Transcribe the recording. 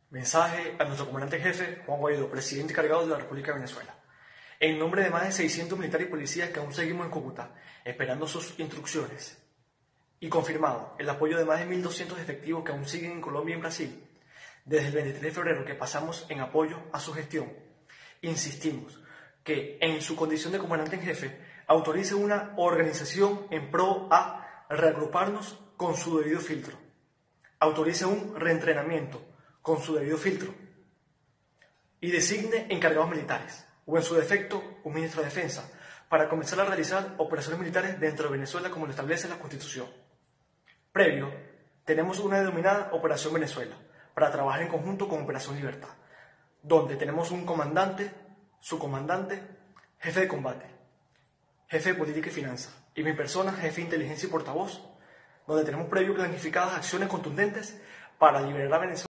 Mensaje a nuestro comandante jefe, Juan Guaidó, presidente encargado de la República de Venezuela. En nombre de más de 600 militares y policías que aún seguimos en Cúcuta, esperando sus instrucciones, y confirmado el apoyo de más de 1.200 efectivos que aún siguen en Colombia y en Brasil, desde el 23 de febrero que pasamos en apoyo a su gestión, insistimos que en su condición de comandante en jefe autorice una organización en pro a reagruparnos con su debido filtro, autorice un reentrenamiento con su debido filtro y designe encargados militares, o en su defecto, un ministro de Defensa, para comenzar a realizar operaciones militares dentro de Venezuela como lo establece la Constitución. Previo, tenemos una denominada Operación Venezuela, para trabajar en conjunto con Operación Libertad, donde tenemos un comandante, su comandante, jefe de combate, jefe de política y finanzas, y mi persona, jefe de inteligencia y portavoz, donde tenemos previo planificadas acciones contundentes para liberar a Venezuela